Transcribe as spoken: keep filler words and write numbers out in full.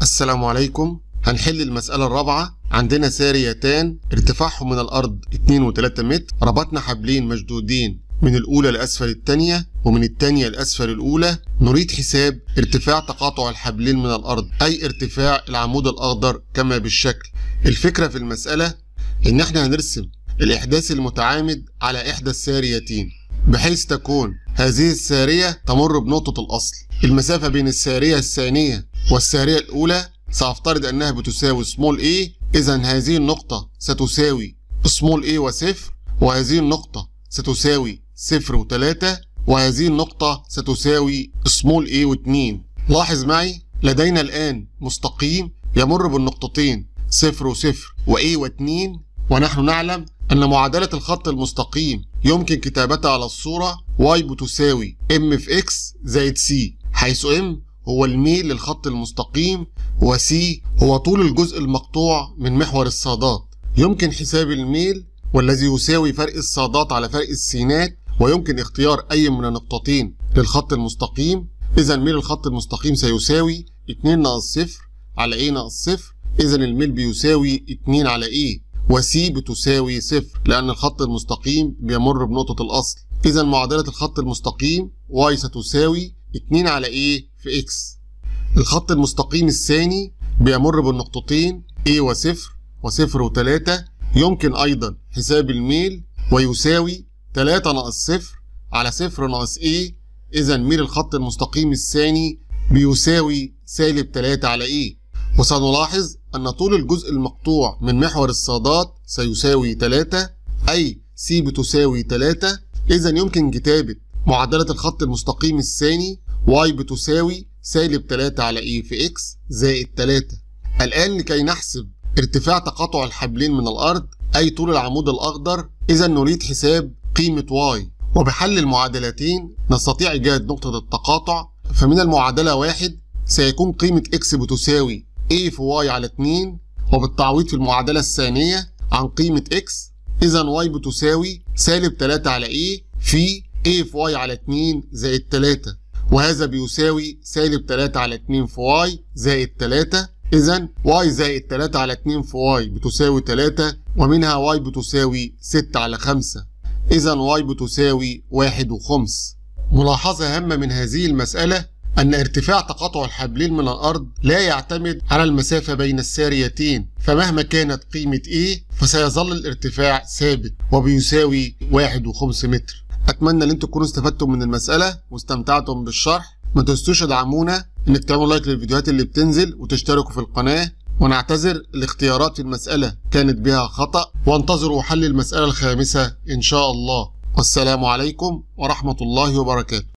السلام عليكم. هنحل المسألة الرابعة. عندنا ساريتان ارتفاعهم من الأرض اتنين وتلاتة متر، ربطنا حبلين مشدودين من الأولى لأسفل التانية ومن التانية لأسفل الأولى. نريد حساب ارتفاع تقاطع الحبلين من الأرض، أي ارتفاع العمود الأخضر كما بالشكل. الفكرة في المسألة إن احنا هنرسم الإحداث المتعامد على إحدى الساريتين، بحيث تكون هذه السارية تمر بنقطة الأصل. المسافة بين السارية الثانية والسارية الأولى سأفترض أنها بتساوي سمول A، إذا هذه النقطة ستساوي سمول A وصفر، وهذه النقطة ستساوي صفر وتلاتة، وهذه النقطة ستساوي سمول A واتنين. لاحظ معي لدينا الآن مستقيم يمر بالنقطتين صفر وصفر وA واتنين، ونحن نعلم أن معادلة الخط المستقيم يمكن كتابتها على الصورة y بتساوي m في x زائد c، حيث m هو الميل للخط المستقيم و c هو طول الجزء المقطوع من محور الصادات. يمكن حساب الميل والذي يساوي فرق الصادات على فرق السينات، ويمكن اختيار أي من النقطتين للخط المستقيم. إذا ميل الخط المستقيم سيساوي اتنين ناقص صفر على a ناقص صفر، إذا الميل بيساوي اتنين على a، وسي بتساوي صفر لأن الخط المستقيم بيمر بنقطة الأصل. إذا معادلة الخط المستقيم y ستساوي اتنين على a في x. الخط المستقيم الثاني بيمر بالنقطتين a وصفر وصفر وتلاتة. يمكن أيضا حساب الميل ويساوي تلاتة ناقص صفر على صفر ناقص a، إذا ميل الخط المستقيم الثاني بيساوي سالب تلاتة على a. وسنلاحظ أن طول الجزء المقطوع من محور الصادات سيساوي تلاتة، أي C بتساوي تلاتة. إذا يمكن كتابة معادلة الخط المستقيم الثاني y بتساوي سالب تلاتة على E في x زائد تلاتة. الآن لكي نحسب ارتفاع تقاطع الحبلين من الأرض، أي طول العمود الأخضر، إذا نريد حساب قيمة y، وبحل المعادلتين نستطيع إيجاد نقطة التقاطع. فمن المعادلة واحد سيكون قيمة x بتساوي a في y على اتنين، وبالتعويض في المعادلة الثانية عن قيمة x، إذا y بتساوي سالب تلاتة على a في a في y على اتنين زائد تلاتة، وهذا بيساوي سالب تلاتة على اتنين في y زائد تلاتة. إذا y زائد تلاتة على اتنين في y بتساوي تلاتة، ومنها y بتساوي ستة على خمسة، إذا y بتساوي واحد وخمس. ملاحظة هامة من هذه المسألة أن ارتفاع تقاطع الحبلين من الأرض لا يعتمد على المسافة بين الساريتين، فمهما كانت قيمة A فسيظل الارتفاع ثابت وبيساوي واحد وخمس متر. أتمنى أن انتم تكونوا استفدتم من المسألة واستمتعتم بالشرح. ما تنسوش تدعمونا انك تعملوا لايك للفيديوهات اللي بتنزل وتشتركوا في القناة، ونعتذر الاختيارات في المسألة كانت بها خطأ، وانتظروا حل المسألة الخامسة إن شاء الله. والسلام عليكم ورحمة الله وبركاته.